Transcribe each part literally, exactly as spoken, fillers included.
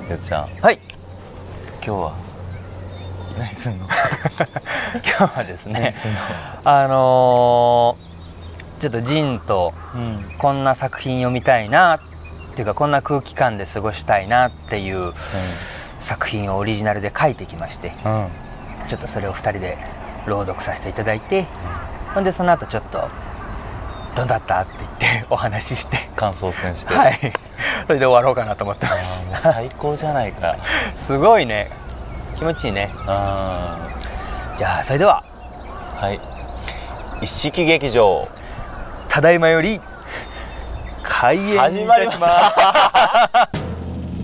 よっちゃん、 はい。 今日は何すんの？ 今日はですね、 何すんの？ あのー、ちょっとジンとうんこんな作品読みたいなっていうか、こんな空気感で過ごしたいなっていう作品をオリジナルで書いてきまして、 うんうんちょっとそれをふたりで朗読させていただいて、ほんでその後ちょっとどうだったって言ってお話しして、 感想戦して、 はい、それで終わろうかなと思ってまあーす。 もう最高じゃないか。 すごいね、気持ちいいね。 あじゃあそれではーはい、一式劇場ただいまより開演いたし始まりまます。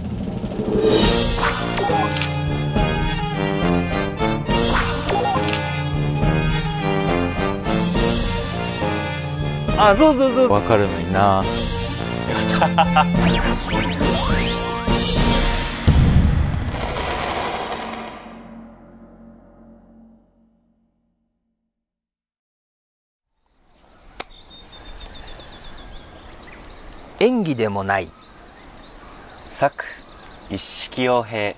あ、そうそうそう。 わかるのにな。 演技でもない作一式傭兵。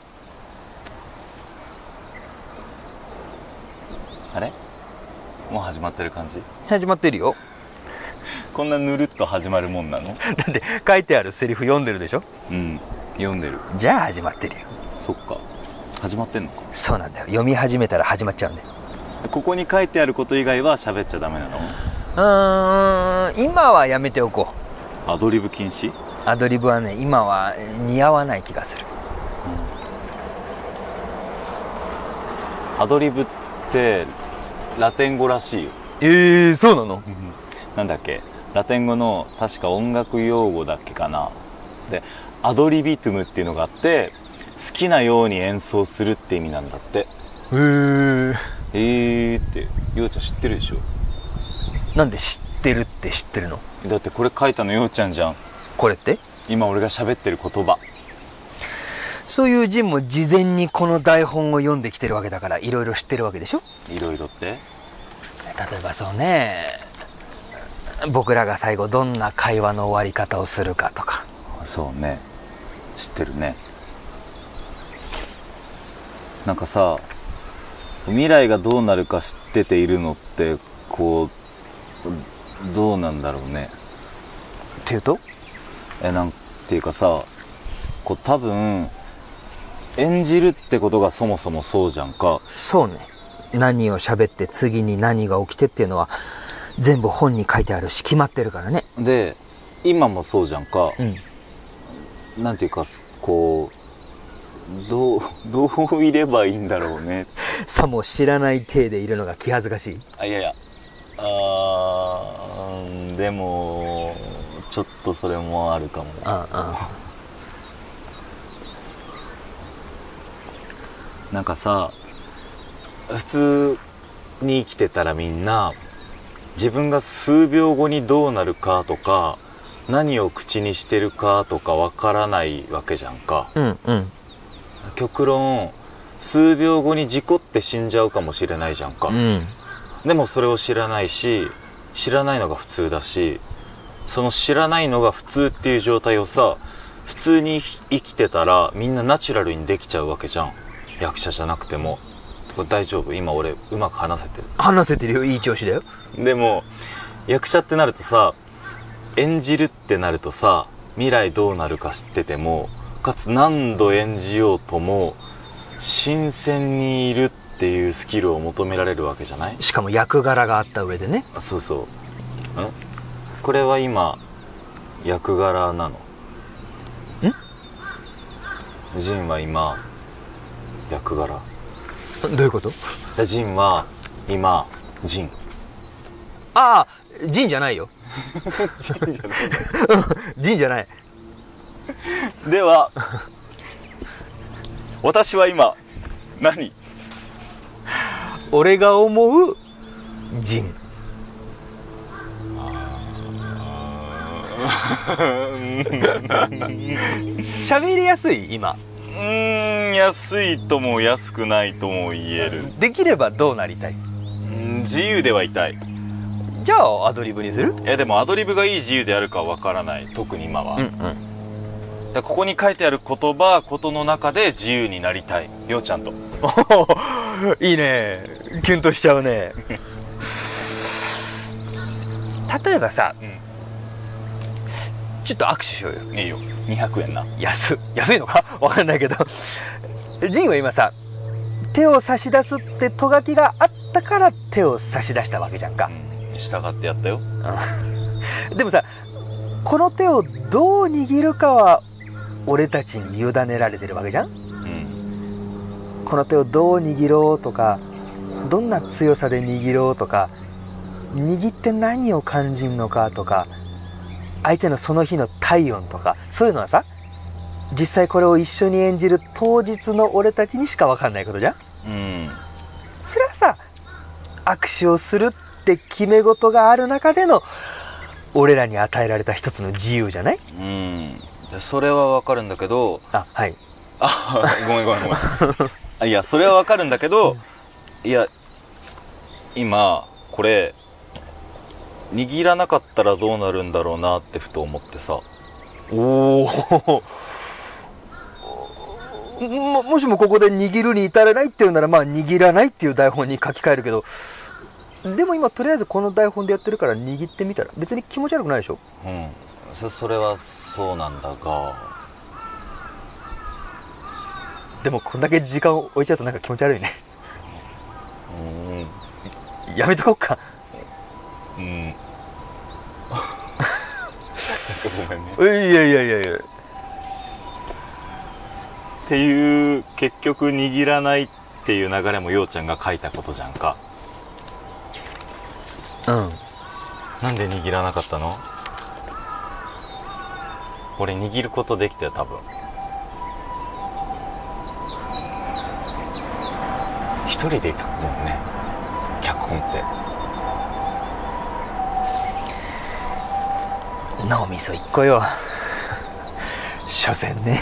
あれもう始まってる感じ？ 始まってるよ。 こんなぬるっと始まるもんなの？ だって書いてあるセリフ読んでるでしょ。 うん読んでる。 じゃあ始まってるよ。 そっか、始まってんのか。 そうなんだよ、読み始めたら始まっちゃうんだよ。 ここに書いてあること以外は喋っちゃダメなの？ うーん、今はやめておこう。 アドリブ禁止？ アドリブはね、今は似合わない気がする。 アドリブってラテン語らしいよ。 えー、そうなの？ なんだっけ、ラテン語の確か音楽用語だっけかな。でアドリビトゥムっていうのがあって、好きなように演奏するって意味なんだって。 へー。 えーってようちゃん知ってるでしょ？ なんで知ってるって知ってるの？ だってこれ書いたのようちゃんじゃん。 これって今俺が喋ってる言葉。 そういうジンも事前にこの台本を読んできてるわけだから、いろいろ知ってるわけでしょ。 いろいろって？ 例えばそうね、僕らが最後どんな会話の終わり方をするかとか。 そうね、知ってるね。なんかさ、未来がどうなるか知ってているのってこうどうなんだろうね。 っていうと？ えなんていうかさ、こう多分演じるってことがそもそもそうじゃんか。 そうね、何を喋って次に何が起きてっていうのは全部本に書いてあるし決まってるからね。 で今もそうじゃんか。 うん、 なんていうかこうどうどういればいいんだろうね。 さも知らない体でいるのが気恥ずかしい。 あいやいや、あーでもちょっとそれもあるかも。 ああ、 なんかさ、普通に生きてたらみんな自分が数秒後にどうなるかとか何を口にしてるかとかわからないわけじゃんか。 うんうん、 極論数秒後に事故って死んじゃうかもしれないじゃんか、 うん、 でもそれを知らないし、知らないのが普通だし、その知らないのが普通っていう状態をさ、普通に生きてたらみんなナチュラルにできちゃうわけじゃん、役者じゃなくても。これ大丈夫？今俺うまく話せてる？ 話せてるよ、いい調子だよ。 でも役者ってなるとさ、演じるってなるとさ、未来どうなるか知っててもかつ何度演じようとも新鮮にいるっていうスキルを求められるわけじゃない？ しかも役柄があった上でね。 あそうそう。んこれは今役柄なの？んジンは今役柄。 どういうこと？ でジンは今ジン。 ああ、ジンじゃないよ。 ジンじゃないジンじゃない。 では私は今何？ 俺が思うジン。喋りやすい今？ うーん、安いとも安くないとも言える。 できればどうなりたい？ うん自由ではいたい。 じゃあアドリブにする？ いやでもアドリブがいい自由であるかはわからない、特に今は。 うんうん。 でここに書いてある言葉ことの中で自由になりたいようちゃんと。 いいね、キュンとしちゃうね。例えばさ、うん、ちょっと握手しようよ。 いいよ。にひゃくえんな。 安安いのかわかんないけど、ジンは今さ手を差し出すってとがきがあったから手を差し出したわけじゃんか。 うん、従ってやったよ。 でもさ、この手をどう握るかは俺たちに委ねられてるわけじゃん、うん、この手をどう握ろうとか、どんな強さで握ろうとか、握って何を感じるのかとか、相手のその日の体温とか、そういうのはさ、実際これを一緒に演じる当日の俺たちにしか分かんないことじゃん、うん、それはさ、握手をするって決め事がある中での俺らに与えられた一つの自由じゃない？ うん、それは分かるんだけど、 あ、はい、 あ、ごめんごめんごめんあ、いや、それは分かるんだけど、うん、いや今これ握らなかったらどうなるんだろうなってふと思ってさ。 おおも, もしもここで握るに至れないっていうなら、まあ握らないっていう台本に書き換えるけど、でも今とりあえずこの台本でやってるから握ってみたら別に気持ち悪くないでしょ。 うん、そ, それはそうなんだが、 でもこんだけ時間を置いちゃうとなんか気持ち悪いね。うん、やめとこっか。うん。ごめんね。いやいやいやいや。 っていう、結局握らないっていう流れもようちゃんが書いたことじゃんか。 うん。 なんで握らなかったの？俺握ることできたよ、多分。一人で書くもんね、脚本って。 脳みそ一個よ。所詮ね。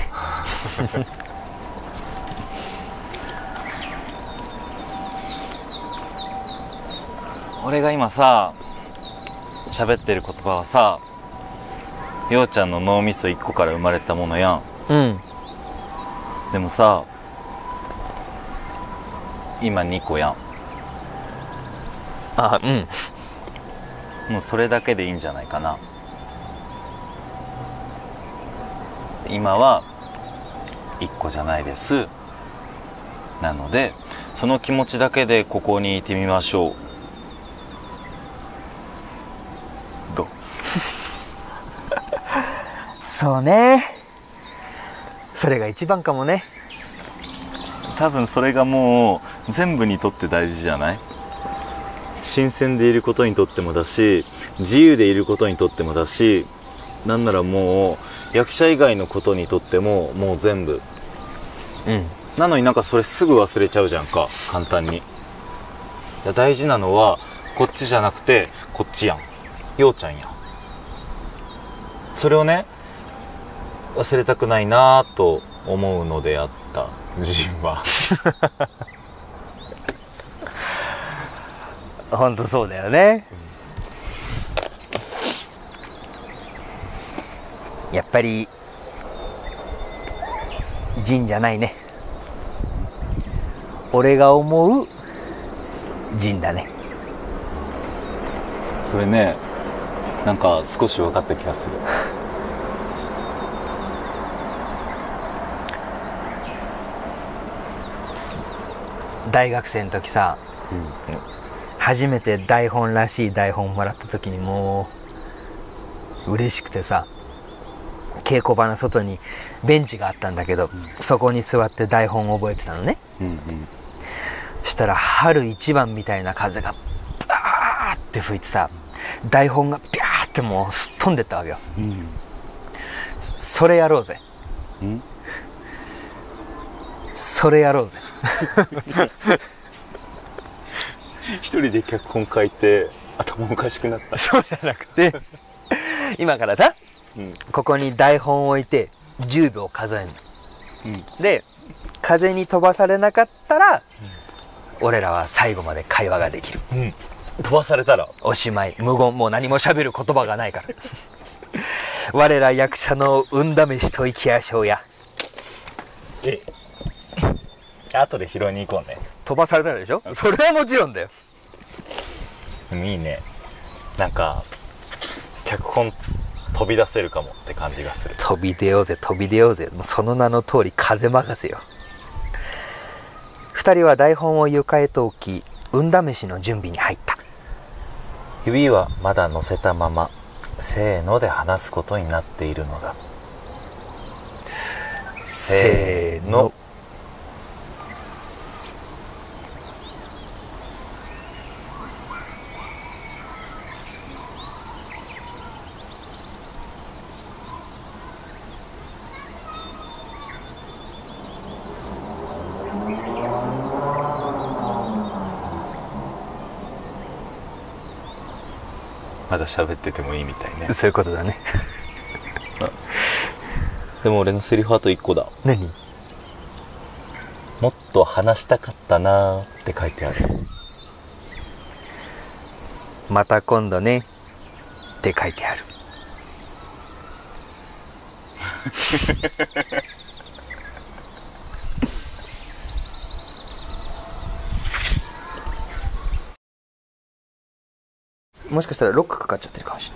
俺が今さ喋ってる言葉はさ、ようちゃんの脳みそ一個から生まれたものやん。 うん。 でもさ、今にこやん。 あ、うん。 もうそれだけでいいんじゃないかな。今はいっこじゃないです。なのでその気持ちだけでここにいてみましょう。どう？ そうね、それが一番かもね。 多分それがもう全部にとって大事じゃない？新鮮でいることにとってもだし、自由でいることにとってもだし、なんならもう役者以外のことにとってももう全部、うん、なのになんかそれすぐ忘れちゃうじゃんか、簡単に。大事なのはこっちじゃなくてこっちやん、ようちゃんやん。それをね忘れたくないなぁと思うのであった、自分は。 ほんとそうだよね、うん、やっぱりジンじゃないね、俺が思うジンだね。 それね、なんか少し分かった気がする。 大学生の時さ、うん、初めて台本らしい台本もらった時にもう嬉しくてさ、稽古場の外にベンチがあったんだけど、うん、そこに座って台本を覚えてたのね、うんうん、そしたら春一番みたいな風がバーって吹いてさ、台本がビャーってもうすっ飛んでったわけよ、うん、それやろうぜ、うん、それやろうぜ。 一人で脚本書いて頭おかしくなった。 そうじゃなくて今からさ、うん、ここに台本を置いてじゅうびょう数えるの、うん、で風に飛ばされなかったら、うん、俺らは最後まで会話ができる、 うん、飛ばされたらおしまい、無言、もう何も喋る言葉がないから。 我ら役者の運試しといきやしょうや。 ええ、後で拾いに行こうね。 飛ばされたでしょ。それはもちろんだよ。 でもいいね、なんか脚本飛び出せるかもって感じがする。 飛び出ようぜ飛び出ようぜ、もうその名の通り風任せよ。二人は台本を床へと置き、運試しの準備に入った。 指はまだ乗せたまませーので話すことになっているのだ。せーの。まだ喋っててもいいみたいね。 そういうことだね。 でも俺のセリフあといっこだ。 何？ もっと話したかったなーって書いてある。 また今度ねって書いてある。もしかしたらロックかかっちゃってるかもしれ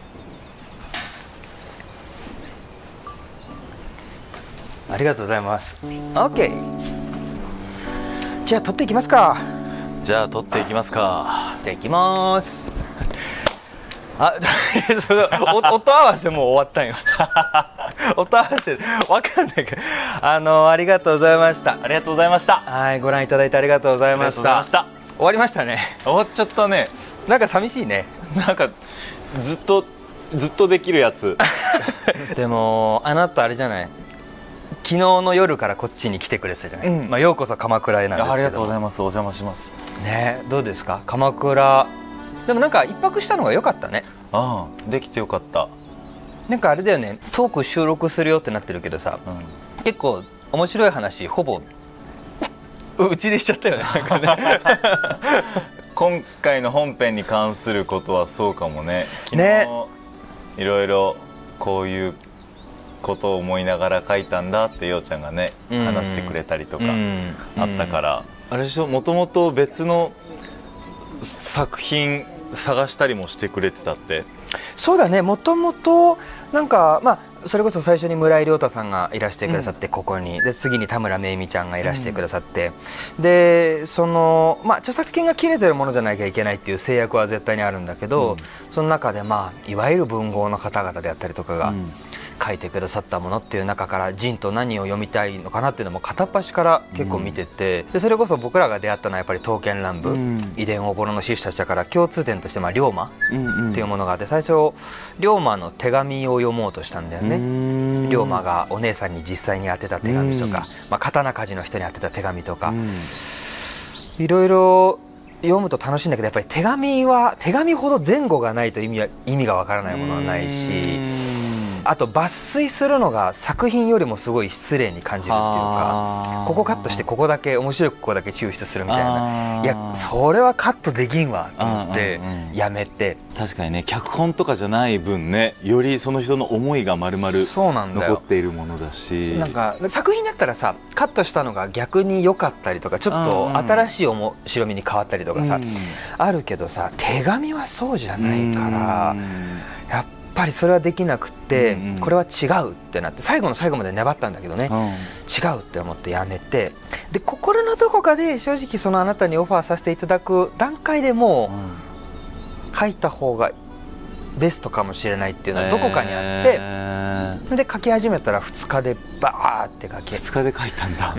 ない。ありがとうございます。 OK、 じゃあ撮っていきますか。 じゃあ撮っていきますか。 じゃあいきます。あ、それお音合わせもう終わったんよ。音合わせわかんないけど、あのありがとうございました。 ありがとうございました。 はい、ご覧いただいてありがとうございました。終わりましたね。 終わっちゃったね。 なんか寂しいね。 なんかずっとずっとできるやつ。 でもあなたあれじゃない、昨日の夜からこっちに来てくれてたじゃない、うん、まあ、ようこそ鎌倉へなんですけど。 ありがとうございます。お邪魔しますね。どうですか鎌倉。でもなんか一泊したのが良かったね。 ああ、できてよかった。 なんかあれだよね、トーク収録するよってなってるけどさ、うん、結構面白い話ほぼうちでしちゃったよね。なんかね。 今回の本編に関することはそうかもね。昨日ね、 いろいろこういうことを思いながら書いたんだってようちゃんがね、うん、話してくれたりとかあったから、うん、あれでしょ、もともと別の作品探したりもしてくれてたって。 そうだね、もともとなんかまあそれこそ最初に村井亮太さんがいらしてくださって、うん、ここにで次に田村めいみちゃんがいらしてくださって、うん、でそのまあ著作権が切れてるものじゃなきゃいけないっていう制約は絶対にあるんだけど、うん、その中でまあいわゆる文豪の方々であったりとかが、うん、書いてくださったものっていう中から仁と何を読みたいのかなっていうのも片っ端から結構見てて、うん、でそれこそ僕らが出会ったのはやっぱり刀剣乱舞、うん、遺伝おぼろの志士たちだから共通点としてまあ龍馬っていうものがあって、最初龍馬の手紙を読もうとしたんだよね。龍馬がお姉さんに実際に宛てた手紙とか、まあ、刀鍛冶の人に宛てた手紙とか、いろいろ読むと楽しいんだけど、やっぱり手紙は手紙ほど前後がないと意味は意味がわからないものはないし、あと抜粋するのが作品よりもすごい失礼に感じるっていうか、ここカットしてここだけ面白くここだけ抽出するみたいな、いやそれはカットできんわと思ってやめて。 確かにね、脚本とかじゃない分ね、よりその人の思いが丸々残っているものだし、 なんか作品だったらさ、カットしたのが逆に良かったりとか、ちょっと新しい面白みに変わったりとかさ、あるけどさ、手紙はそうじゃないから、やっやっぱりそれはできなくて、うんうん、これは違うってなって、最後の最後まで粘ったんだけどね、うん、違うって思ってやめて、で心のどこかで正直そのあなたにオファーさせていただく段階でもう、うん、書いた方がベストかもしれないっていうのはどこかにあって、えー、で書き始めたらふつかでバーって書け、 ふつかで書いたんだ。 うん、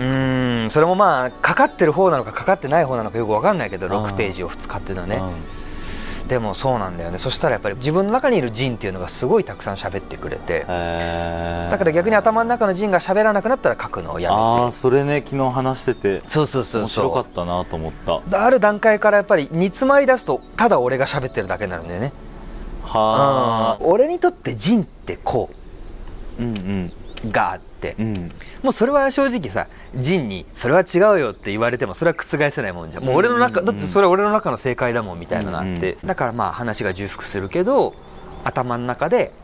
それもまあかかってる方なのかかかってない方なのかよく分かんないけど、ろくページをふつかっていうのはね、うん、でもそうなんだよね。そしたらやっぱり自分の中にいるジンっていうのがすごいたくさん喋ってくれて、だから逆に頭の中のジンが喋らなくなったら書くのをやめて。 ああ、それね、昨日話してて、 そうそうそうそう、 面白かったなと思った。 ある段階からやっぱり煮詰まり出すとただ俺が喋ってるだけになるんだよね。はあ、俺にとってジンってこう、うんうん、があって、うん、もうそれは正直さ、ジンにそれは違うよって言われてもそれは覆せないもんじゃん。もう俺の中、だってそれは俺の中の正解だもんみたいなのがあって、だからまあ話が重複するけど頭の中で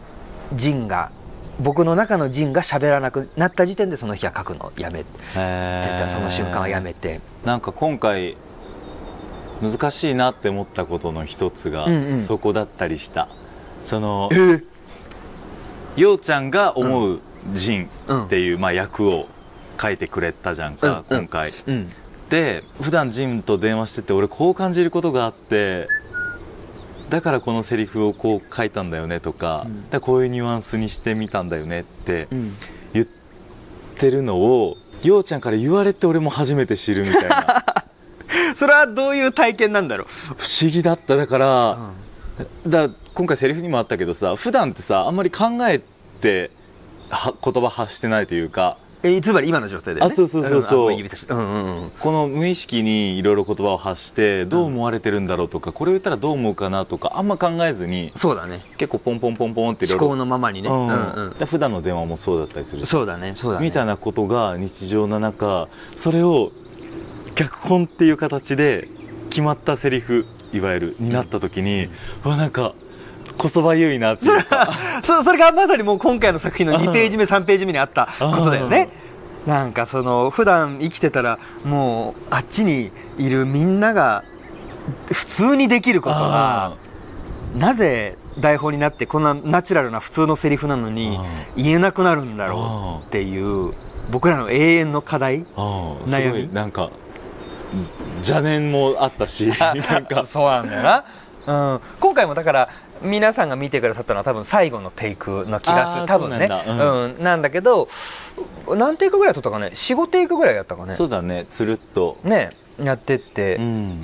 仁が僕の中の仁が喋らなくなった時点でその日は書くのをやめて、その瞬間はやめて。 なんか今回難しいなって思ったことの一つがそこだったりした、うんうん、その、えー、ようちゃんが思う仁っていう、うん、まあ、役を書いてくれたじゃんか、うん、今回、うん、で普段仁と電話してて俺こう感じることがあってだからこのセリフをこう書いたんだよねとか、うん、だからこういうニュアンスにしてみたんだよねって言ってるのをようちゃんから言われて俺も初めて知るみたいなそれはどういう体験なんだろう。 不思議だった。だから、うん、だ今回セリフにもあったけどさ、普段ってさあんまり考えては言葉発してないというか、 えつまり今の状態で、ね、 あそうそうそうそう、 うんうんうん、 この無意識にいろいろ言葉を発してどう思われてるんだろうとか、これを言ったらどう思うかなとかあんま考えずに、 そうだね、 結構ポンポンポンポンっていろいろ思考のままにね、うんうんうん、 普段の電話もそうだったりする、 そうだねそうだねみたいなことが日常の中、それを脚本っていう形で決まったセリフいわゆるになった時に、うん、わなんかこそばゆいなっていうかそ, それがまさにもう今回の作品のにページ目さんページ目にあったことだよね。なんかその普段生きてたらもうあっちにいるみんなが普通にできることがなぜ台本になってこんなナチュラルな普通のセリフなのに言えなくなるんだろうっていう僕らの永遠の課題、悩み、 なんか邪念もあったしなんかそうなんだよな、うん、今回もだから皆さんが見てくださったのは多分最後のテイクの気がする、多分ね、なん、うんうん、なんだけど何テイクぐらい撮ったかね、 よん、ごテイクぐらいやったかね。 そうだね、つるっとねやってって、うん、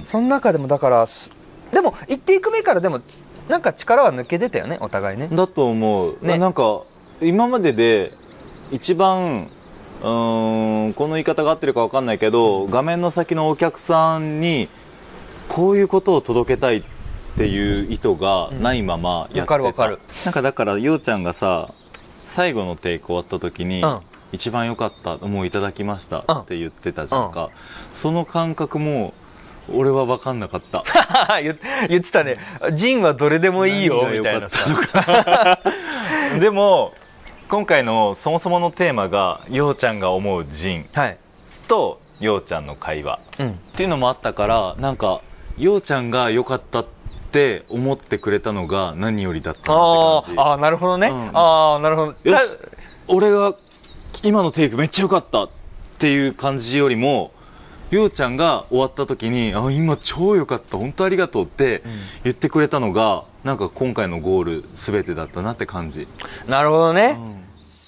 その中でもだからでもいちテイク目からでもなんか力は抜けてたよねお互いね。 だと思う、ね、なんか今までで一番うーんこの言い方が合ってるか分かんないけど、画面の先のお客さんにこういうことを届けたいっていう意図がないままやってた、うん、分かる分かる。なんかだからようちゃんがさ最後のテイク終わった時に、うん、一番良かったもういただきましたって言ってたじゃんか、うん、その感覚も俺は分かんなかった言, 言ってたね、ジンはどれでもいいよみたいなさでも今回のそもそものテーマがようちゃんが思うジンとようちゃんの会話、うん、っていうのもあったから、なんかようちゃんが良かったって思ってくれたのが何よりだったなって感じ。 ああなるほどね、うん、ああなるほど。 よし俺が今のテイクめっちゃ良かったっていう感じよりも、ようちゃんが終わった時にあ今超良かった本当ありがとうって言ってくれたのが、うん、なんか今回のゴール全てだったなって感じ。 なるほどね、うん、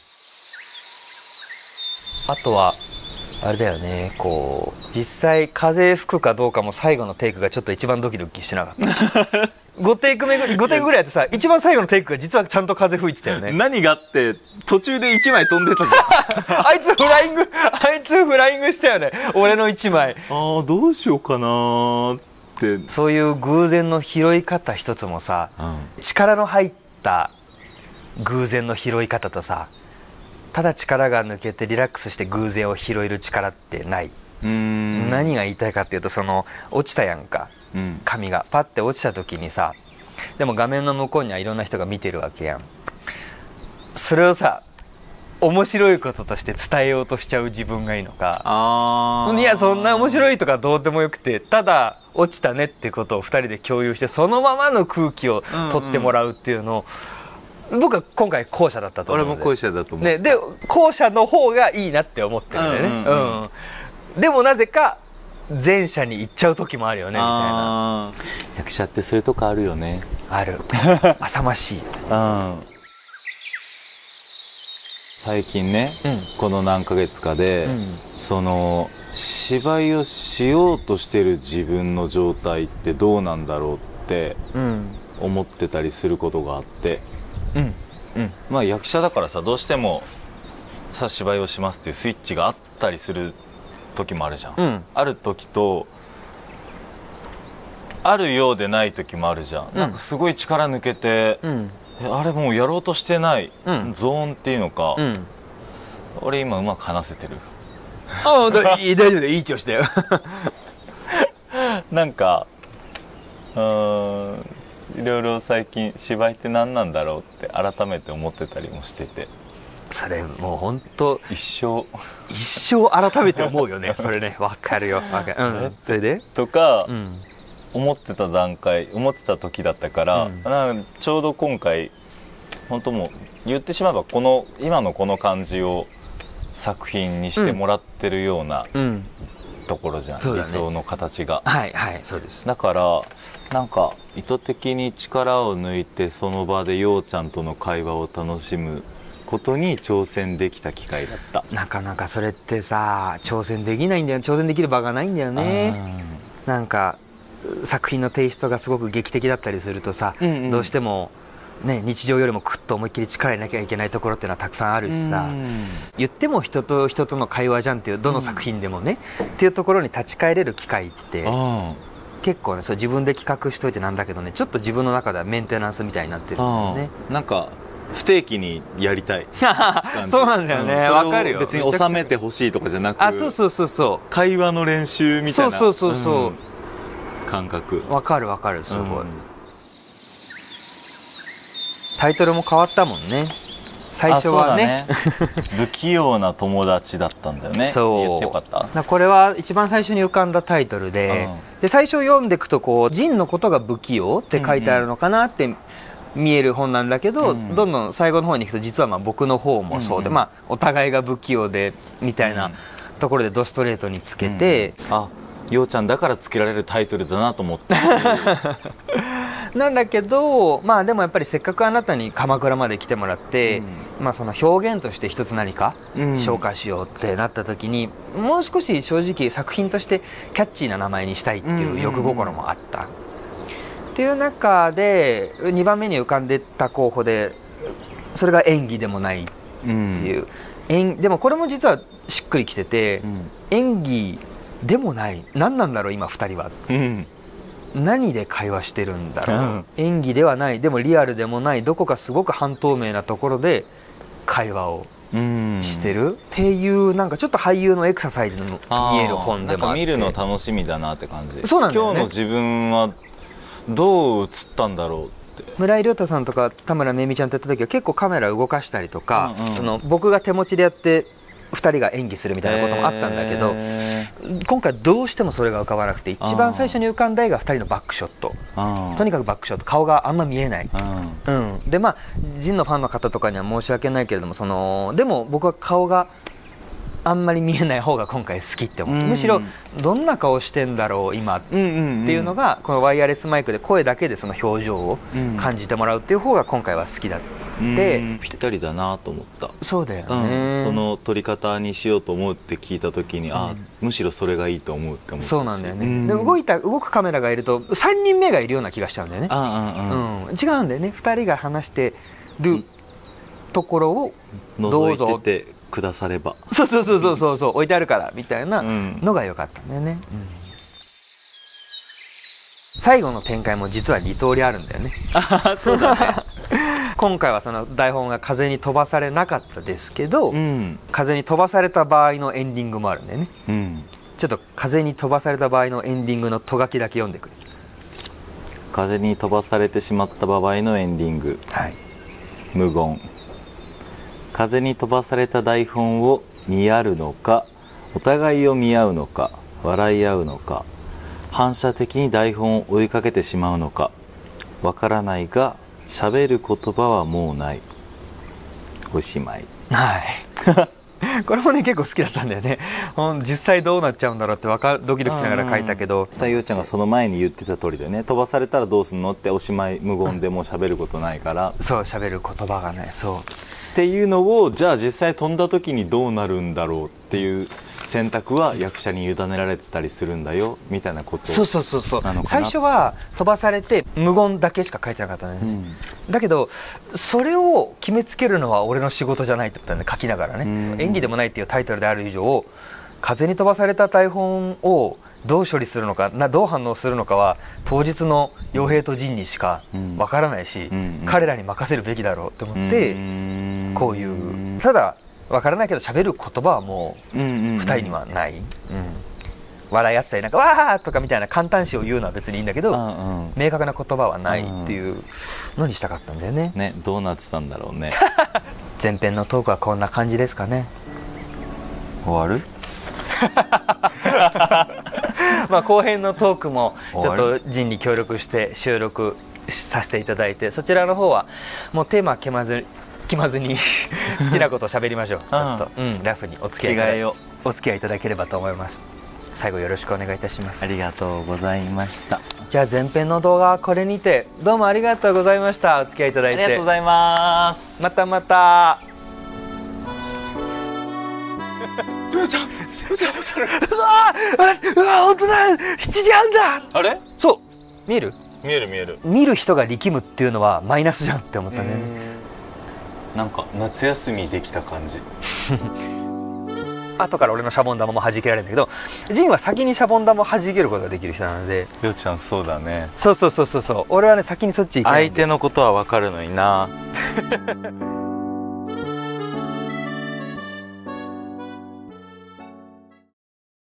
あとはあれだよね、こう実際風吹くかどうかも最後のテイクがちょっと一番ドキドキしなかったごテイク目ごテイクぐらいやってさ、一番最後のテイクが実はちゃんと風吹いてたよね。 何があって途中でいちまい飛んでたあいつフライングあいつフライングしたよね俺のいちまい。 ああどうしようかなって。 そういう偶然の拾い方一つもさ、うん、力の入った偶然の拾い方とさ、ただ力が抜けてリラックスして偶然を拾える力ってない。うーん何が言いたいかっていうと、その落ちたやんか、うん、紙がパッて落ちた時にさ、でも画面の向こうにはいろんな人が見てるわけやん。それをさ面白いこととして伝えようとしちゃう自分がいいのか、あいやそんな面白いとかどうでもよくて、ただ落ちたねってことをふたりで共有してそのままの空気を取ってもらうっていうのを、うんうん、僕は今回後者だったと思う。 俺も後者だと思う、 ね、で後者の方がいいなって思ってるんだよね、うんうんうんうん、でもなぜか前者に行っちゃう時もあるよねみたいな。 役者ってそういうとこあるよね。 ある浅ましい、うん、 最近ね、うん、この何ヶ月かで、うん、その芝居をしようとしてる自分の状態ってどうなんだろうって思ってたりすることがあって、うんうん、まあ役者だからさどうしてもさ芝居をしますっていうスイッチがあったりする時もあるじゃん、うん、ある時とあるようでない時もあるじゃん、うん、なんかすごい力抜けて、うん、あれもうやろうとしてない、うん、ゾーンっていうのか、うん、俺今うまく話せてるああ大丈夫だよいい調子だよなんかうーんいろいろ最近芝居って何なんだろうって改めて思ってたりもしてて、 それもう本当一生一生改めて思うよねそれね。わかるよわかる、うん、それでとか、 うん、 思ってた段階思ってた時だったから、うん、なんかちょうど今回本当もう言ってしまえばこの今のこの感じを作品にしてもらってるような、うん、ところじゃん、ね、理想の形が。 はいはいそうです。 だからなんか意図的に力を抜いてその場でようちゃんとの会話を楽しむことに挑戦できた機会だった。 なかなかそれってさ挑戦できないんだよ、挑戦できる場がないんだよね。なんか作品のテイストがすごく劇的だったりするとさ、うんうん、どうしてもね、日常よりもクッと思いっきり力入れなきゃいけないところっていうのはたくさんあるしさ、言っても人と人との会話じゃんっていう、どの作品でもね、うん、っていうところに立ち返れる機会って結構ね、そう自分で企画しといてなんだけどね、ちょっと自分の中ではメンテナンスみたいになってるんだよね。 なんか不定期にやりたいそうなんだよね、わ、うん、かるよ。 別に収めてほしいとかじゃなく、 あ、そうそうそうそう、 会話の練習みたいな、 そうそうそうそう、うん、 感覚わかるわかる、すごい、うん、タイトルも変わったもんね。最初は ね, ね不器用な友達だったんだよね。 そう言ってよかった。 これは一番最初に浮かんだタイトルで、うん、で最初読んでいくとこうジンのことが不器用って書いてあるのかなって見える本なんだけど、うんうん、どんどん最後の方に行くと実はまあ僕の方もそうで、うんうん、まあ、お互いが不器用でみたいなところでドストレートにつけて、 うん、あ、ようちゃんだからつけられるタイトルだなと思ってなんだけど、まあでもやっぱりせっかくあなたに鎌倉まで来てもらって、うん、まあその表現として一つ何か紹介しようってなった時に、うん、もう少し正直作品としてキャッチーな名前にしたいっていう欲心もあった、うんうんうん、っていう中でにばんめに浮かんでた候補で、それが演技でもないっていう、うん、でもこれも実はしっくりきてて、うん、演技でもない、何なんだろう今ふたりは、うん、何で会話してるんだろう、うん、演技ではない、でもリアルでもない、どこかすごく半透明なところで会話をしてるっていう、なんかちょっと俳優のエクササイズに見える本でもあって、 なんか見るの楽しみだなって感じ。 そうなんだよね。 今日の自分はどう映ったんだろうって。 村井亮太さんとか田村めいみちゃんとやった時は結構カメラ動かしたりとか、うんうん、その僕が手持ちでやってふたりが演技するみたいなこともあったんだけど、今回どうしてもそれが浮かばなくて、一番最初に浮かんだ絵がふたりのバックショット、とにかくバックショット、顔があんま見えない、うん、でまあジンのファンの方とかには申し訳ないけれども、そのでも僕は顔があんまり見えない方が今回好きって思って、むしろどんな顔してんだろう今っていうのが、このワイヤレスマイクで声だけでその表情を感じてもらうっていう方が今回は好きだって、 ぴったりだなと思った。 そうだよね、 うん、その撮り方にしようと思うって聞いた時に、うん、あ、むしろそれがいいと思うって思ったし。 そうなんだよね、うん、で動いた動くカメラがいるとさんにんめがいるような気がしちゃうんだよね。ああ、うんうん、違うんだよね、ふたりが話してるところをどうぞ覗いててくだされば、 そうそうそうそうそうそう置いてあるからみたいなのが良かったんだよね、うん、最後の展開も実はに通りあるんだよね。 あ、そうだね今回はその台本が風に飛ばされなかったですけど、うん、風に飛ばされた場合のエンディングもあるんだよね、うん、ちょっと風に飛ばされた場合のエンディングのとがきだけ読んでくれ。 風に飛ばされてしまった場合のエンディング、はい、無言。風に飛ばされた台本を見合うのか、お互いを見合うのか、笑い合うのか、反射的に台本を追いかけてしまうのかわからないが、喋る言葉はもうない。おしまい。 はいこれもね結構好きだったんだよね。実際どうなっちゃうんだろうってわかドキドキしながら書いたけど、 太陽ちゃんがその前に言ってた通りだよね。飛ばされたらどうすんのって、おしまい、無言でもう喋ることないから、 そう喋る言葉がない、そうっていうのを、じゃあ実際飛んだ時にどうなるんだろうっていう選択は役者に委ねられてたりするんだよみたいなことなのかな。 そうそうそうそう、最初は飛ばされて無言だけしか書いてなかったね、うん、だけどそれを決めつけるのは俺の仕事じゃないってことだね、書きながらね、うん、演技でもないっていうタイトルである以上、風に飛ばされた台本をどう処理するのかな、どう反応するのかは当日の陽平と仁にしかわからないし、うんうんうん、彼らに任せるべきだろうって思って、うん、こういうただわからないけど喋る言葉はもうふたりにはない、うんうん、 笑い合ってたりなんかわーとかみたいな簡単詞を言うのは別にいいんだけど、 うんうん、 明確な言葉はないっていうのにしたかったんだよね。 ね、どうなってたんだろうね。 前編のトークはこんな感じですかね。 終わる？ まあ後編のトークもちょっとジンに協力して収録させていただいて、そちらの方はもうテーマ決まず決まずに好きなことを喋りましょう。ちょっと、うん、ラフにお付き合いいお付き合いいただければと思います。最後よろしくお願いいたします。 ありがとうございました。 じゃあ前編の動画はこれにて、どうもありがとうございました。お付き合いいただいてありがとうございます。 またまた。うわちゃんうちゃんうわうわ本当だ、しちじはんだ。 あれ？ そう見える？ 見える見える。 見る人が力むっていうのはマイナスじゃんって思ったね。 なんか夏休みできた感じ。 後から俺のシャボン玉も弾けられるんだけど、ジンは先にシャボン玉を弾けることができる人なので。 りょうちゃんそうだね。 そうそうそうそうそう、俺はね先にそっち行けないんで。 相手のことは分かるのにな。